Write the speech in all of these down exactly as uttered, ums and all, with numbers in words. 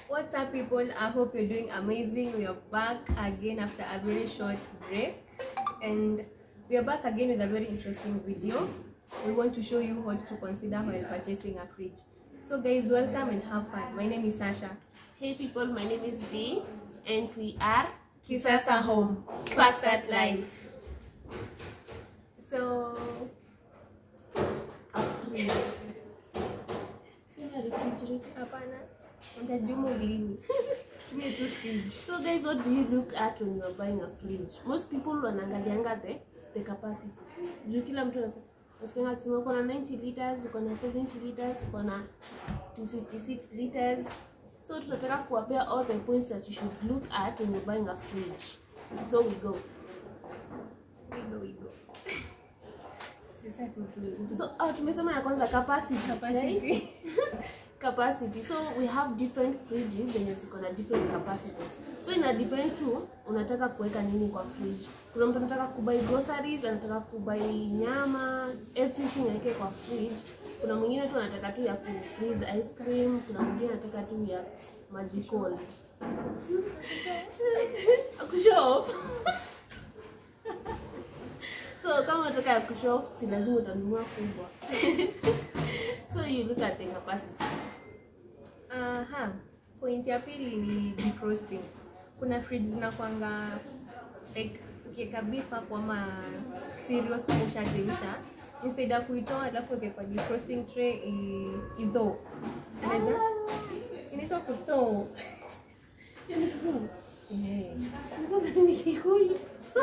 What's up, people? I hope you're doing amazing. We are back again after a very short break, and we are back again with a very interesting video. We want to show you what to consider while purchasing a fridge. So guys, welcome and have fun. My name is Sasha. Hey people, my name is V, and we are Kisasa Home. Spark that life. So, a fridge. hapana. So guys, what do you look at when you are buying a fridge? Most people wanaangalianga the the capacity. Juu kila mtu anasema kusema kuna ninety liters, kuna seventy liters, kuna two fifty-six liters. So tunataka kuwapea all the points that you should look at when you're buying a fridge. So we go. We go, we go. So oh, tumesema ya kwanza capacity. Capacity. Right? Capacity. So we have different fridges zenye ziko na different capacities. So ina depend tu unataka kuweka nini kwa fridge. Kuna mtu anataka kubuy groceries, anataka kubuy nyama, everything yake kwa fridge. Kuna mwingine tu anataka tu ya ku freeze ice cream, kuna mwingine anataka tu ya maji cold. Akushow. So kama unataka ya kushow, si lazima utanunua kubwa. So you look at the capacity. Aha. Point ya pili ni defrosting. Kuna fridge zinakuanga like ukiweka beef hapo ama cereals kama ushachemsha, instead ya kuitoa alafu uweke kwa defrosting tray i idho. Anaweza inaitwa kutho. Yaani kutho. Eh. Ndio ni kikuyu.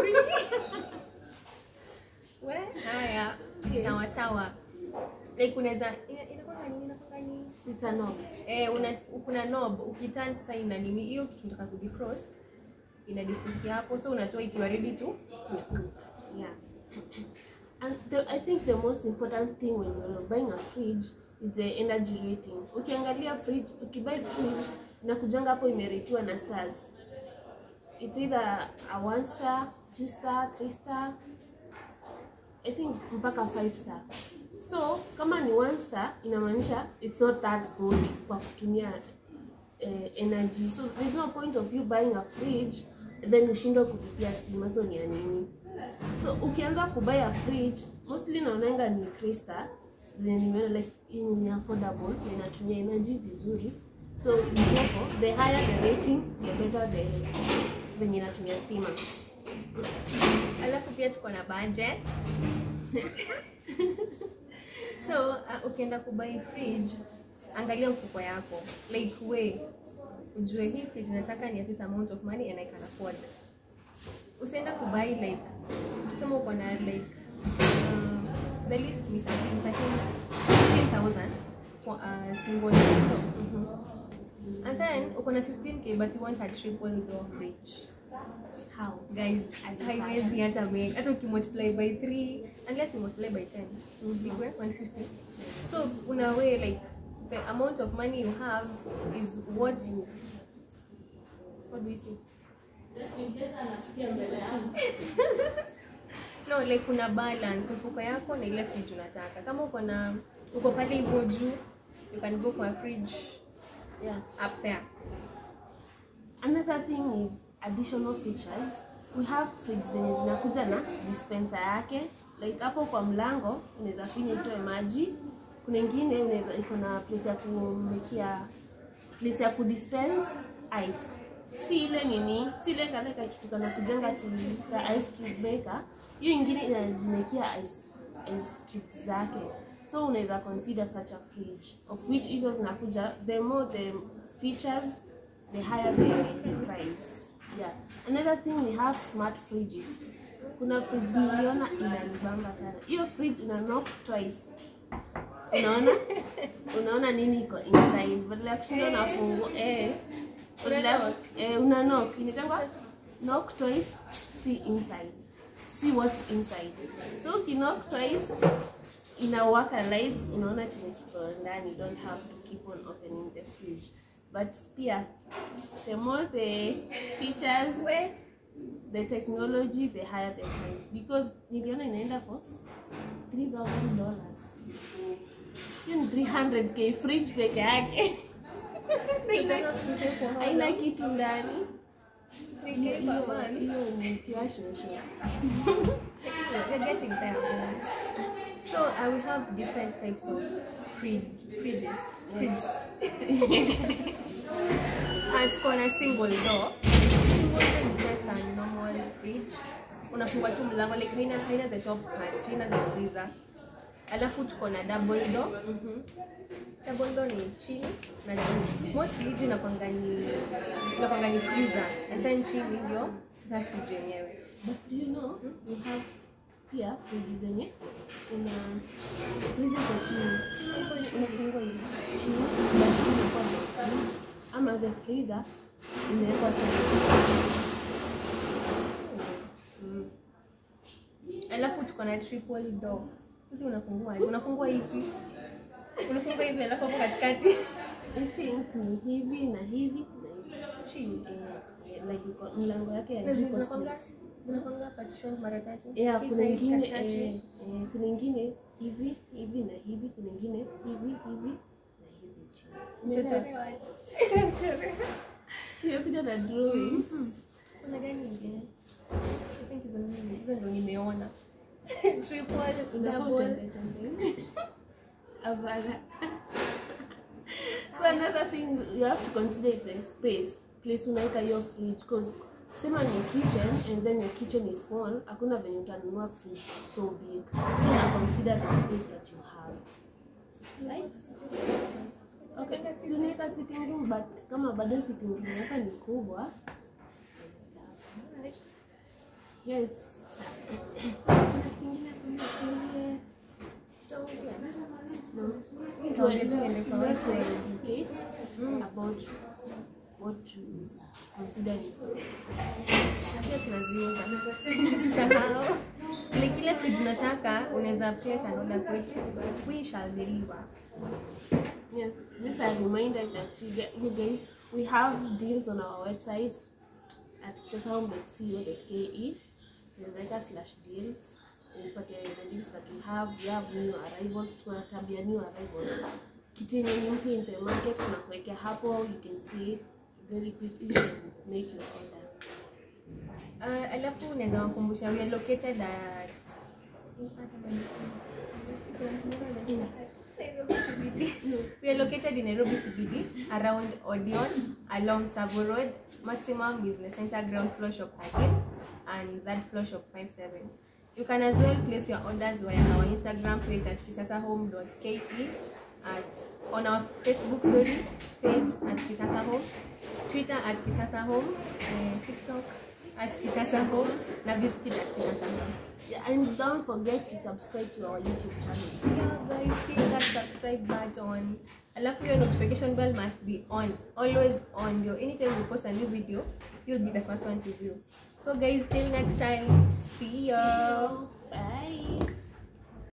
We, haya. Sawa sawa. Like unaweza inakuwa nini inakuwa nini? It's a knob. Eh, una kuna knob ukiturn sasa ina nini hiyo kitu unataka ku defrost ina defrost hapo, so unatoa ikiwa ready to to cook. Yeah. And the, I think the most important thing when you're buying a fridge is the energy rating. Ukiangalia fridge, ukibuy fridge inakujanga hapo imeratiwa na stars. It's either a one star, two star, three star, I think mpaka five star. So kama ni one star inamaanisha it's not that good kwa kutumia uh, energy. So there's no point of you buying a fridge then ushindwe kulipia stima, so ni nini. So ukianza kubuy a fridge mostly naonanga ni three star, then nimeona like ni affordable na inatumia energy vizuri. So therefore the higher the rating the better the venye inatumia stima. Alafu pia tuko na budget. So uh, ukienda kubuy fridge, angalia mfuko yako. Like we ujue hii fridge nataka ni this amount of money and I can afford. Usienda kubuy like tuseme uko na like um, the list ni thirteen thousand for a single laptop. Mm-hmm. And then uko na fifteen K but you want a triple door fridge. How? Guys, haiwezi hata make. Hata ukimultiply by three, unless you multiply by ten, mm-hmm. Equal one hundred fifty. So, una way like the amount of money you have is what you what do we say? No, like kuna balance mfuko yako na ile fridge unataka. Kama uko na uko pale hivyo juu, you can go for a fridge. Yeah, up there. Another thing is additional features. We have fridge zenye zinakuja na dispenser yake. Like hapo kwa mlango unaweza finya itoe maji. Kuna nyingine unaweza iko na place ya kumekia place ya kudispense ice. Si ile nini, si ile kale ka kitu kana kujanga chini ka ice cube maker. Hiyo nyingine inajimekia ice ice cubes zake. So unaweza consider such a fridge, of which hizo zinakuja, the more the features the higher the price. Yeah. Another thing, we have smart fridges. Kuna fridge niliona inanibamba sana. Hiyo fridge ina knock twice. Unaona? Unaona nini iko inside? Badala ya kushinda na fungu eh. Badala eh una knock. Inatangwa knock twice, see inside. See what's inside. So uki knock twice inawaka lights, unaona chenye kiko ndani. You don't have to keep on opening the fridge. But pia, the more the features, the technology, the higher the price. Because niliona inaenda for three thousand dollars. Hiyo three hundred K fridge peke yake. Haina kitu kwa haina kitu ndani. Hiyo Hiyo ni kiwasho. We're getting there, guys. So uh, we have different types of fridge, fridges. Fridge. And tuko na single door. Single door is just a normal fridge. Unafungua tu mlango, like haina haina the top part, haina the freezer. Alafu tuko na double door. Mhm. Double door ni chini na juu. Mostly juu inakuanga ni inakuanga ni freezer. And then chini ndio sasa fridge yenyewe. But do you know we have here fridge zenye una freezer kwa chini. Unafungua hivi. Chini inakuwa na fridge ama the freezer imewekwa sana. Mm. Alafu tuko na triple door. Sisi unafungua aje? Unafungua hivi. Unafungua hivi alafu hapo katikati. I think ni hivi na hivi na hivi. Chini. Eh, like iko mlango yake ya Hizi jiko zinapanga zinapanga partition mara tatu. yeah, Hii kuna side ingine katikati. eh, eh, kuna ingine hivi hivi na hivi, kuna ingine hivi hivi na hivi chini. Mtoto watu. Tumekuja na drawings. Kuna gani ingine? I think hizo nini? Hizo ndio nimeona. Triple double. So another thing you have to consider is the space. Place unaika your fridge, because sema ni kitchen and then your kitchen is small, hakuna venye utanunua fridge so big. So you consider the space that you have. Right? Okay, so unaika sitting room, but kama bado sitting room yako ni kubwa. Yes. No. To educate about what to consider. Like ile fridge unataka unaweza place an order for it. We shall deliver. Yes, just a reminder that you, get, you guys, we have deals on our website at kisasahome dot co dot ke. There's like a slash deals. But the deals that we have, we have new arrivals, tunatabia new arrivals. Kitu yenye ni mpya in the market, tunakuwekea hapo, you can see it very quickly and make your order. Uh, alafu unaweza wakumbusha we are located at we are located in Nairobi C B D, around Odeon, along Savo Road, Maximum Business Center, ground floor shop thirteen, and third floor shop fifty-seven. You can as well place your orders via our Instagram page at kisasahome dot ke, at on our Facebook sorry page at kisasahome, Twitter at kisasahome, uh, TikTok at kisasahome, na Visky at kisasahome. Yeah, and don't forget to subscribe to our YouTube channel. Yeah, guys, hit that subscribe button. Alafu your notification bell must be on, always on. Your anytime we post a new video, you'll be the first one to view. So guys, till next time, see ya. Bye.